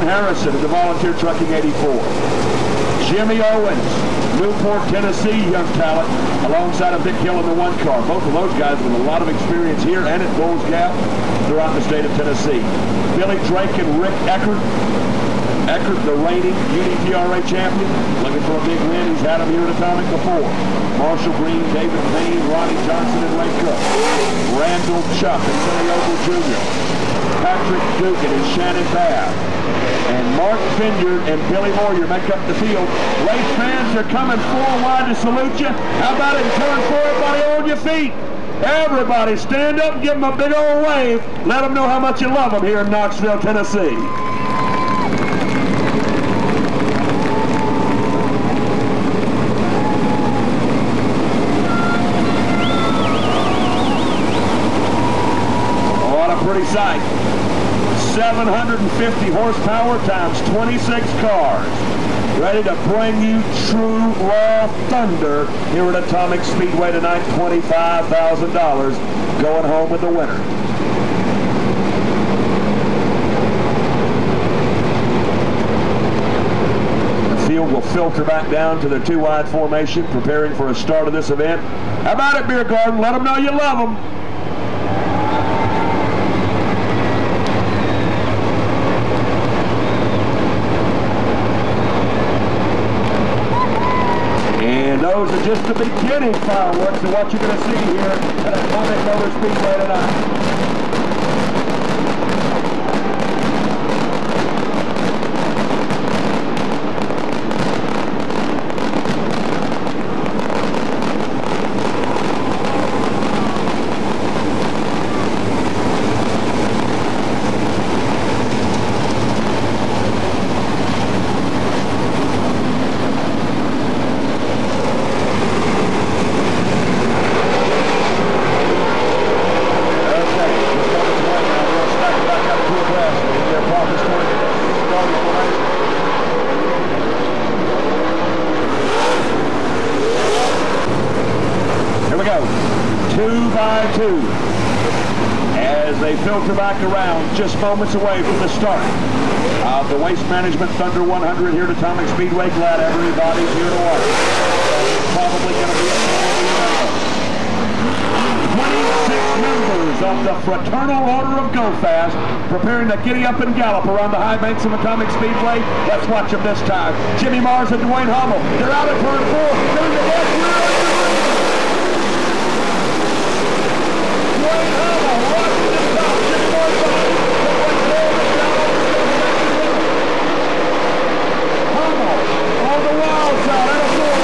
Harrison in the Volunteer Trucking 84. Jimmy Owens, Newport, Tennessee, young talent, alongside of Dick Hill in the one car. Both of those guys with a lot of experience here and at Bulls Gap throughout the state of Tennessee. Billy Drake and Rick Eckert. Eckert, the reigning UDPRA champion, looking for a big win. He's had him here at Atomic before. Marshall Green, David Payne, Ronnie Johnson, and Ray Cook. Randall Chuck and Billy Ogle Jr. Patrick Dugan and Shannon Babb. And Mark Vineyard and Billy Moyer make up the field. Race fans are coming full wide to salute you. How about it in turn 4, everybody on your feet? Everybody stand up and give them a big old wave. Let them know how much you love them here in Knoxville, Tennessee. What a pretty sight. 750 horsepower times 26 cars. Ready to bring you true raw thunder here at Atomic Speedway tonight. $25,000 going home with the winner. The field will filter back down to their 2-wide formation, preparing for a start of this event. How about it, Beer Garden? Let them know you love them. And those are just the beginning fireworks of what you're going to see here at Atomic Motor Speedway tonight. Here we go, 2 by 2, as they filter back around, just moments away from the start of the Waste Management Thunder 100 here at Atomic Speedway. Glad everybody's here to watch. It's probably going to be a 26 members of the Fraternal Order of Go Fast preparing to giddy up and gallop around the high banks of Atomic Speedway. Let's watch them this time. Jimmy Mars and Dwayne Hummel. They're out at turn 4. Turn the left rear. Dwayne Hummel rushing to the top. Jimmy Mars behind him. Hummel on the wild side. Out of 4.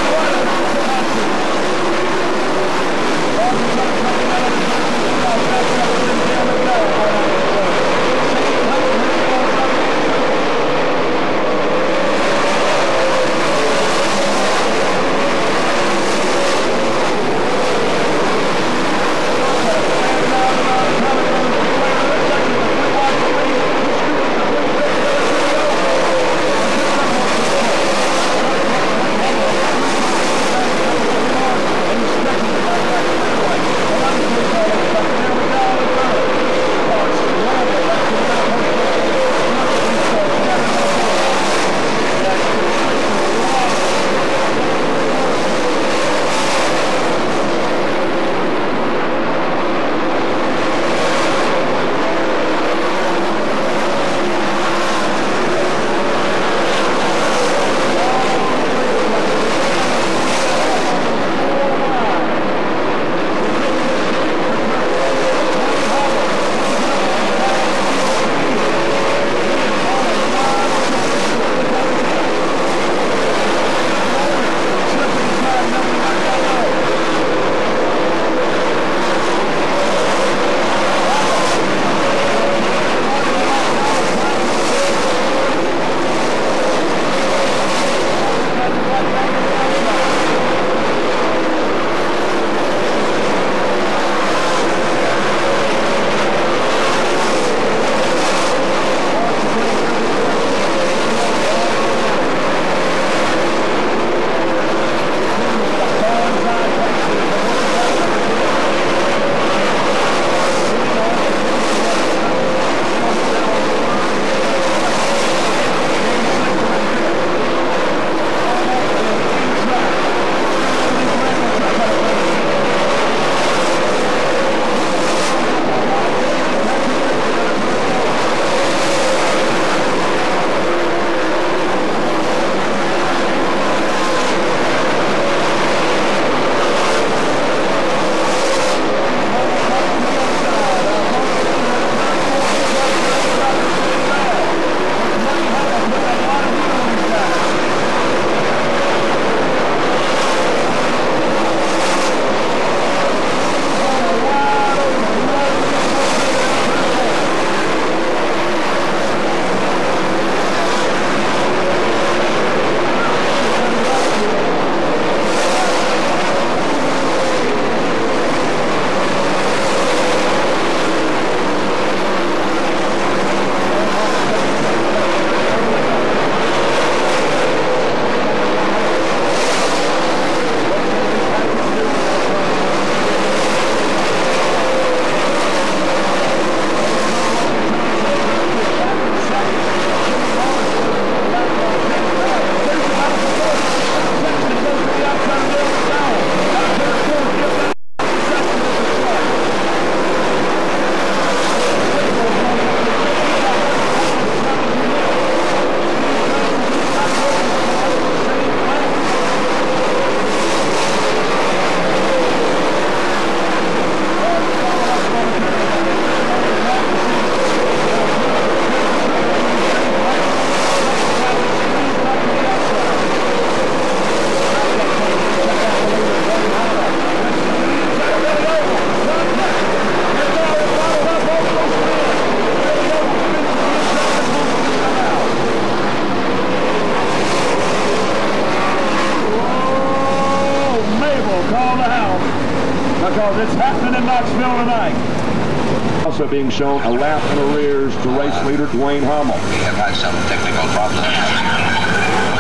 because it's happening in Knoxville tonight. Also being shown a lap in arrears to race leader Dwayne Hummel. We have had some technical problems.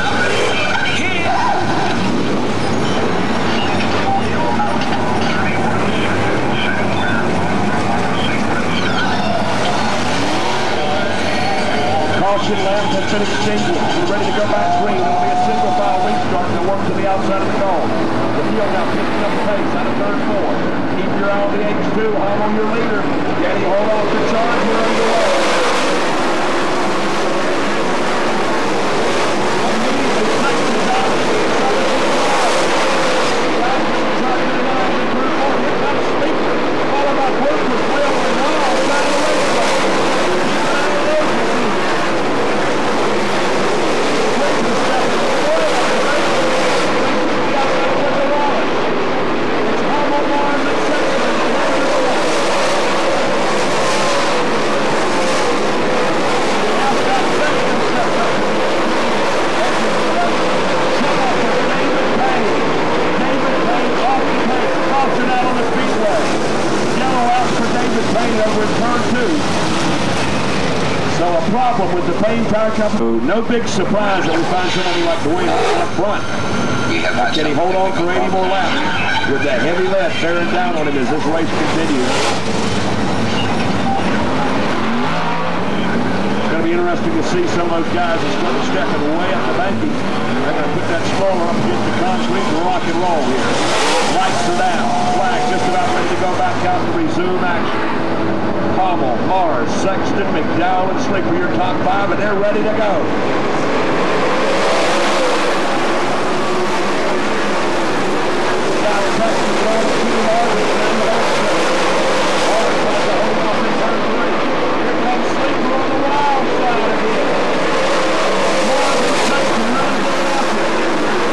Caution lamp has been extinguished. We're ready to go back green. It'll be a single file restart to work to the outside of the goal. The field now picking up pace out of turn 4. Keep your eye on the H2. Home on your leader. Getty, hold on to charge. We're underway. Problem with the Payne Tire Company. No big surprise that we find somebody like Dwayne up front. Can he hold on for 80 more laps with that heavy lead bearing down on him as this race continues? It's going to be interesting to see some of those guys that start stepping way up the banking. They're going to put that stroller up against the concrete and rock and roll here. Lights are down. Flag just about ready to go back out to resume action. Hummel, Mars, Sexton, McDowell, and Sleeper, your top 5, and they're ready to go. Dallas, Texas, going to Mars, and Mars tries to hold off in turn 3. Here comes Sleeper on the wild side again. Mars and Sexton running going after it.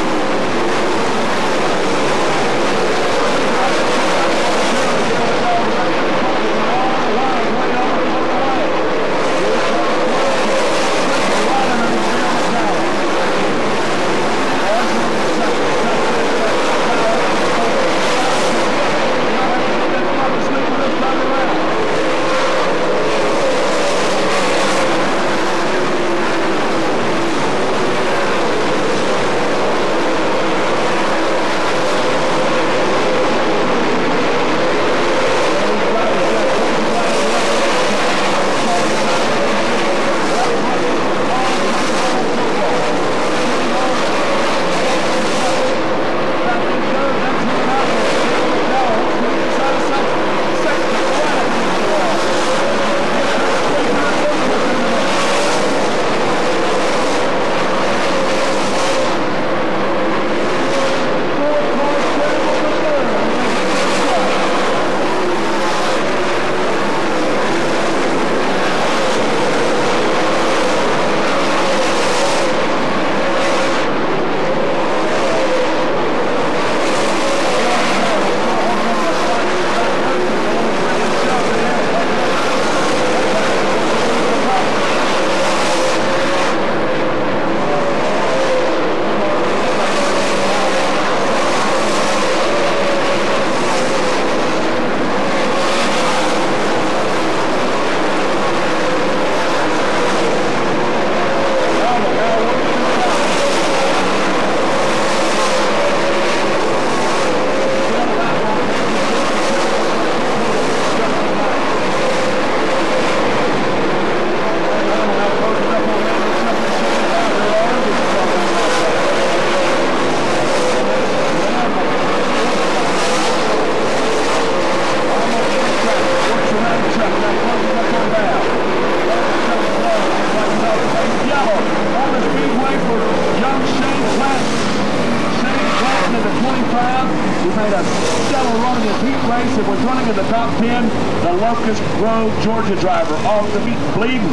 Georgia driver off the beat, bleeding.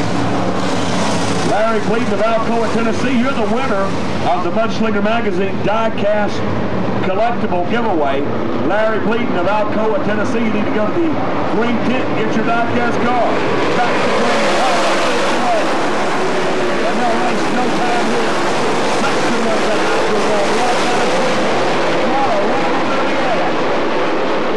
Larry Bleeding of Alcoa, Tennessee, you're the winner of the Mudslinger Magazine die-cast collectible giveaway. Larry Bleeding of Alcoa, Tennessee, you need to go to the green tent and get your die-cast car. Back to the green. And no race, no time here. Back to the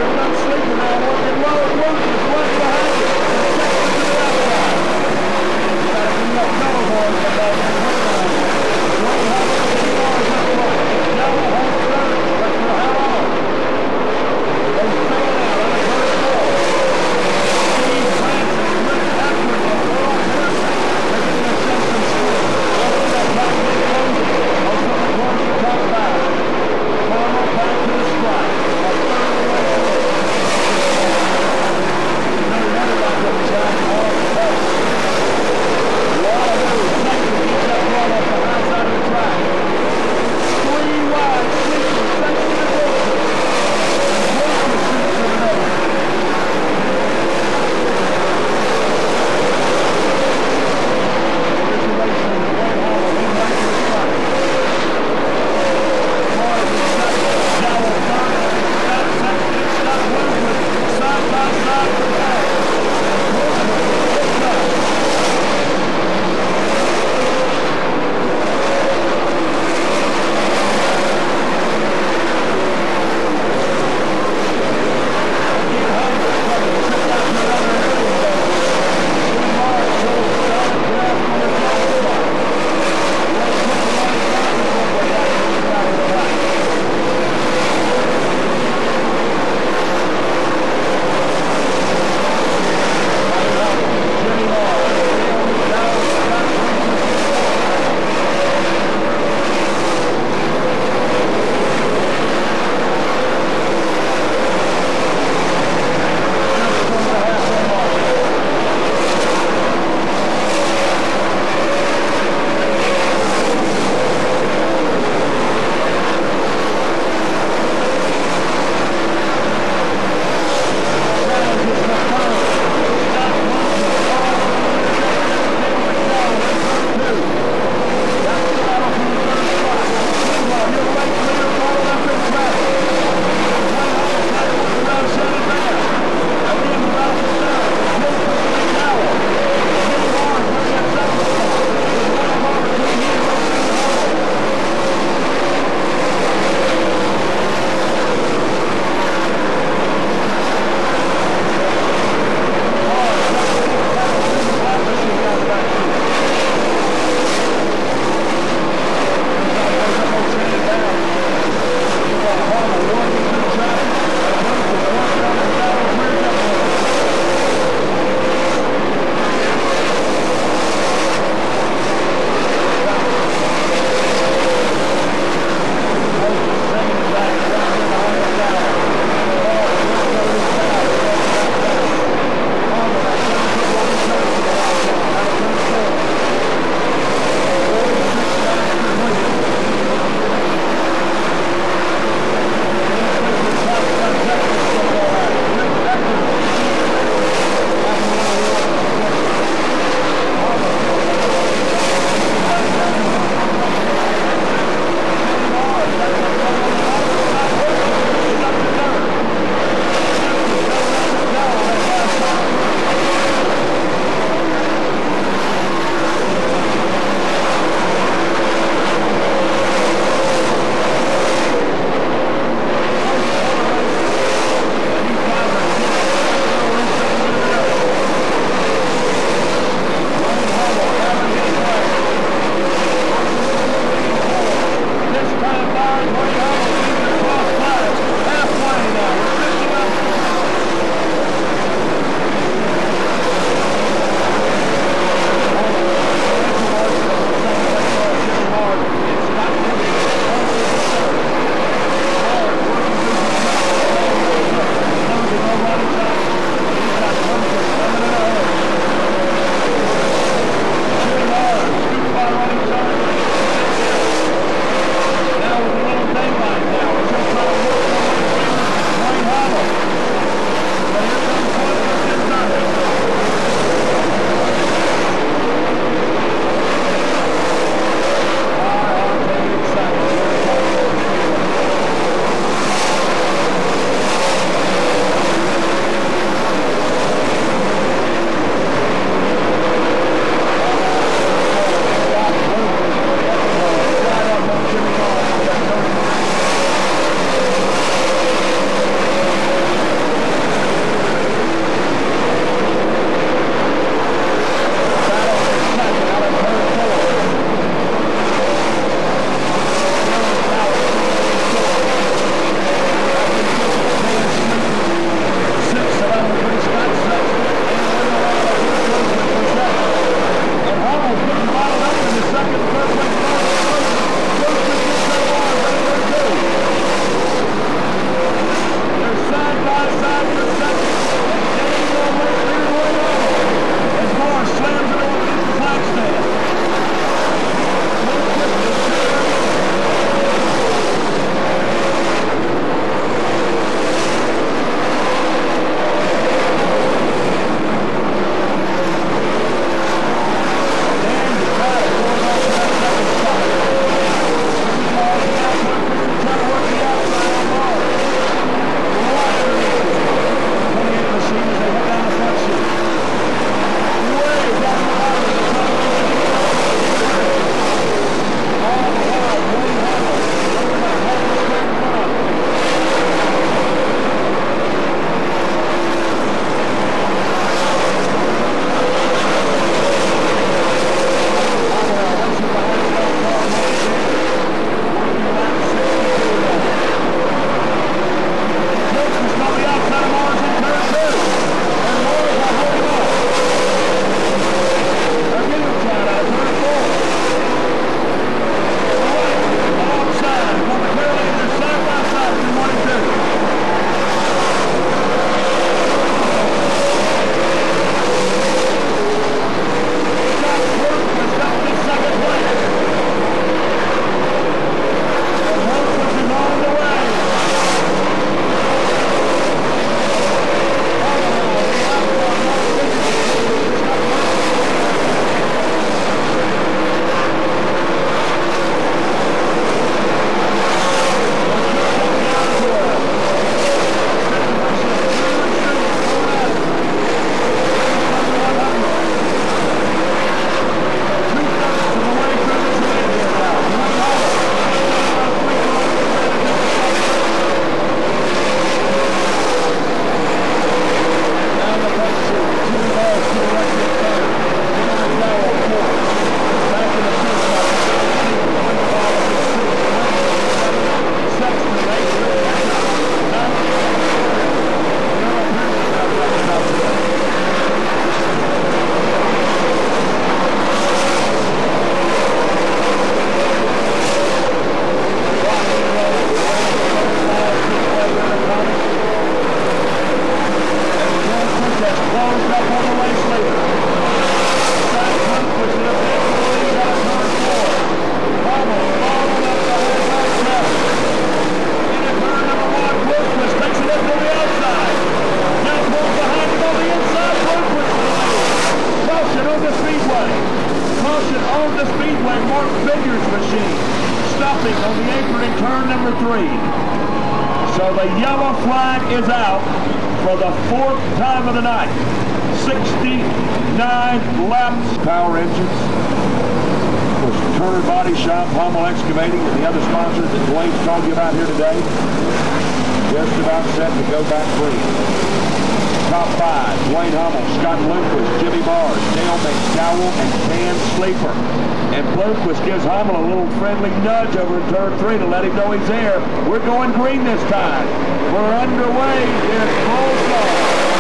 is closed up on the race leader. Sutton pushing a big lead out of turn 4. Almost following up the whole back track. Into turn number 1, Wilkins takes it up to the outside. Now pulls behind him on the inside. Wilkins for the lead. Caution on the Speedway. Caution on the Speedway. Mark Figures machine stopping on the apron in turn number 3. So the yellow flag is out for the 4th time of the night. 69 laps. Power engines. Of course, Turner Body Shop, Hummel Excavating, and the other sponsors that Dwayne's told you about here today. Just about set to go back green. Top 5, Dwayne Hummel, Scott Lundquist, Jimmy Mars, Dale McDowell, and Dan Sleeper. And Lundquist gives Hummel a little friendly nudge over in turn 3 to let him know he's there. We're going green this time. We're underway in full start.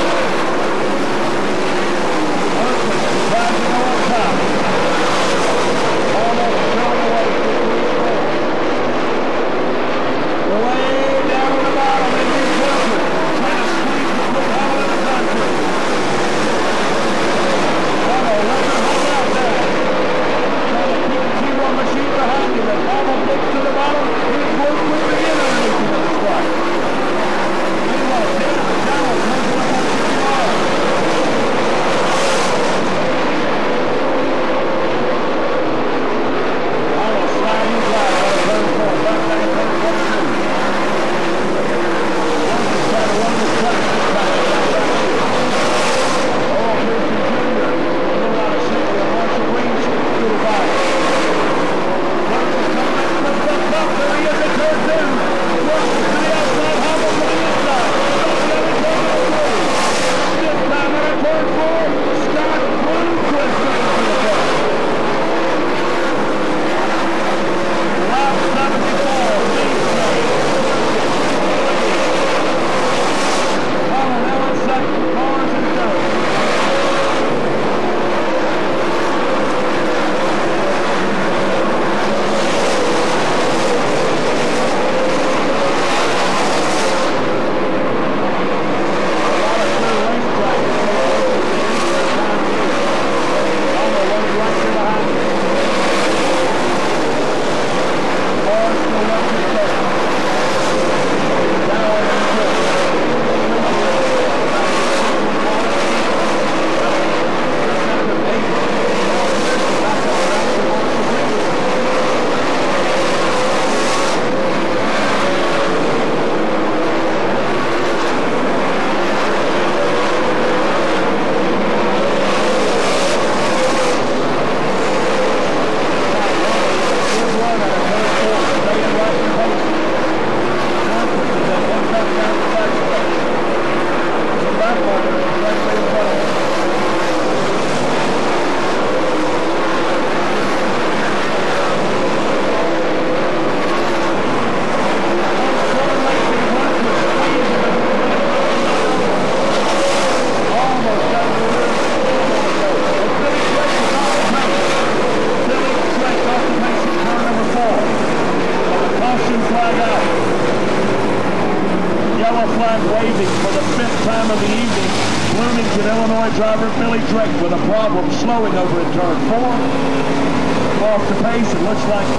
Lundquist rising on top. Almost thrown away. Way down on the bottom in his Wilkins. Trying to squeeze the put Hummel in the country. Hummel lets him hold out there. Trying to keep the T-Row machine behind him. And Hummel gets to the bottom. He's Wilkins again underneath him at the strike. Meanwhile, Dan McDowell comes up on Jimmy Mars. Hummel sliding right out of turn 4. Back down to turn 22. Trying to run this track this time. Oh, Pearson Jr. A little out of sync with Marshall Green shooting through the back. Wilkins coming back to the top. There he is at turn 2. Wilkins to the outside. Hummel to the inside. This time at turn 4. Scott Lundquist coming to the front. Lap 74. Hummel now in second. Mars in third. Driver Billy Drake with a problem slowing over in turn 4. Off the pace, it looks like.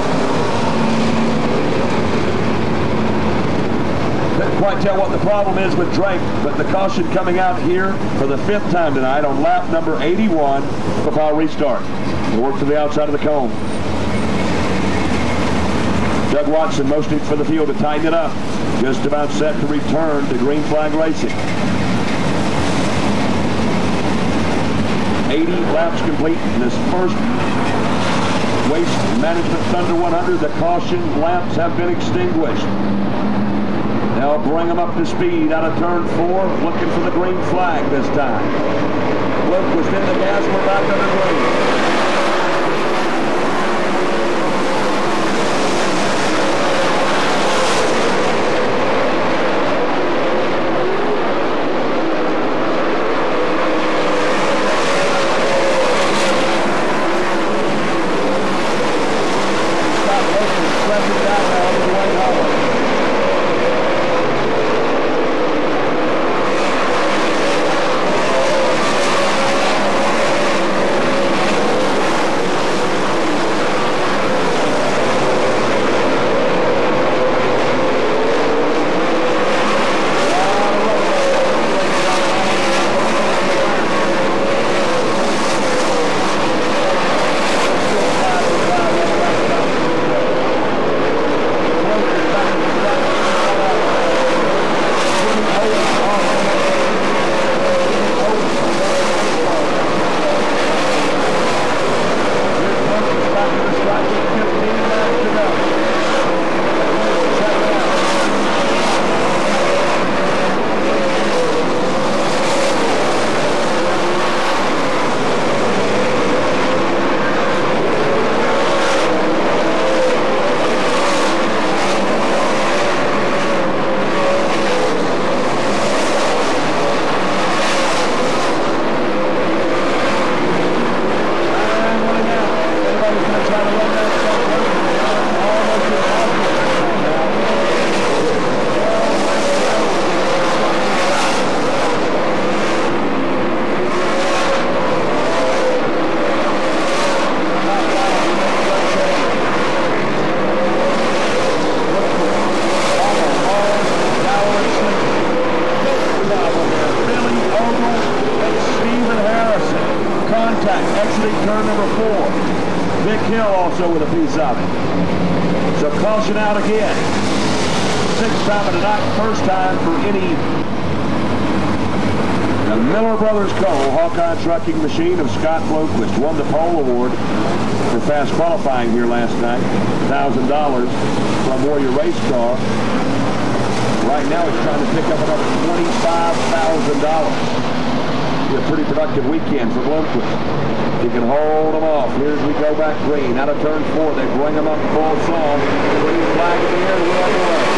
Couldn't quite tell what the problem is with Drake, but the caution coming out here for the 5th time tonight on lap number 81 for foul restart. We'll work to the outside of the cone. Doug Watson motioning for the field to tighten it up. Just about set to return to green flag racing. 80 laps complete in this first Waste Management Thunder 100. The caution lamps have been extinguished. They'll bring them up to speed out of turn 4, looking for the green flag this time. Lundquist in the gas, we're back under green. attack, exiting turn number 4. Vic Hill also with a piece of it. So caution out again. 6th time of the night, first time for any the Miller Brothers Coal Hawkeye Trucking Machine of Scott Blomquist won the pole award for fast qualifying here last night. $1,000 from Warrior Race Car. Right now it's trying to pick up another $25,000. A pretty productive weekend for Blomquist. He can hold them off. Here as we go back green. Out of turn 4, they bring them up full song. Green flag in the air, we're on the way.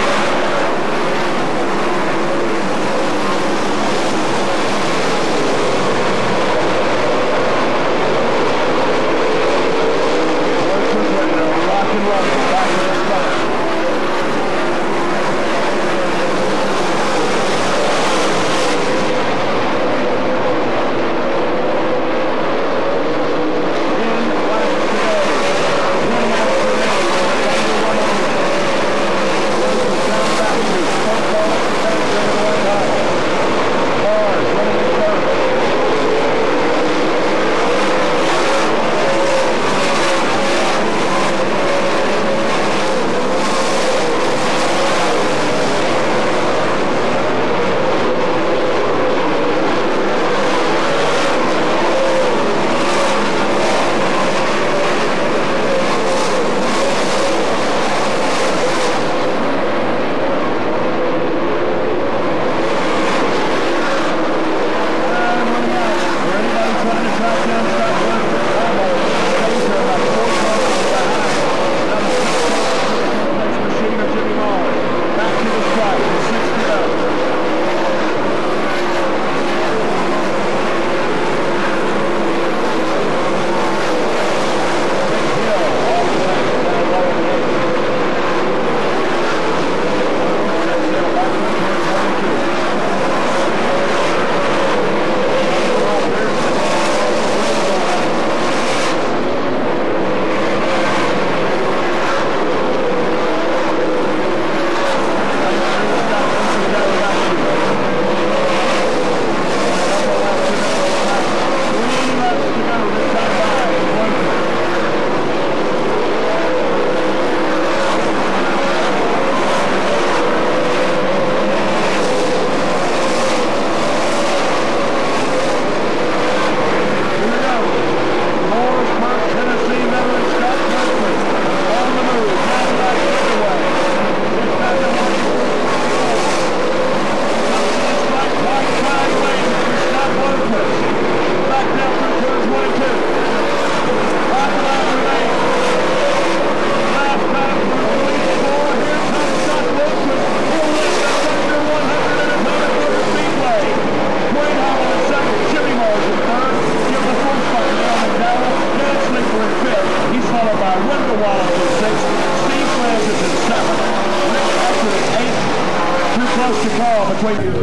close to call between the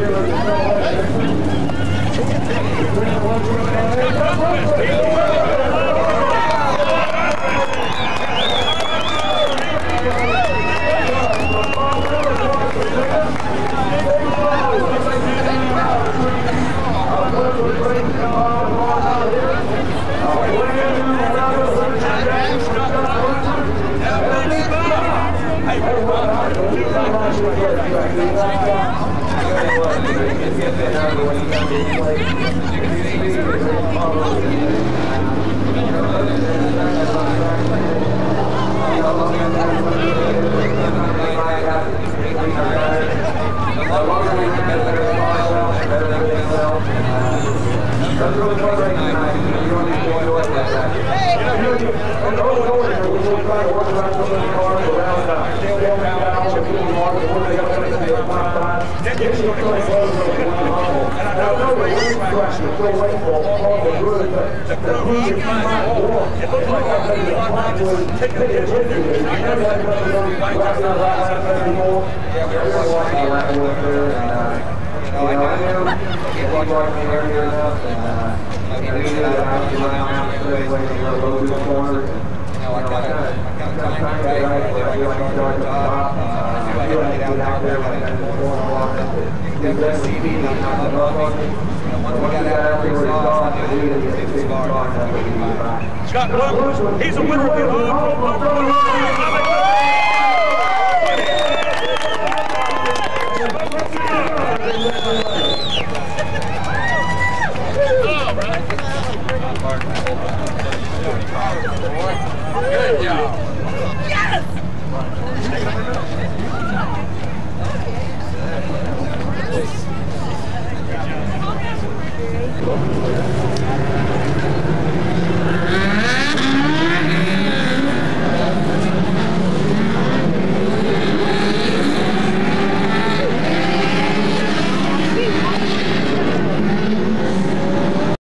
get out there. Definitely see me, not love me. Once we got out there, we saw us, I knew we had to bar. Scott Luke, he's a winner of the Good job. Yes!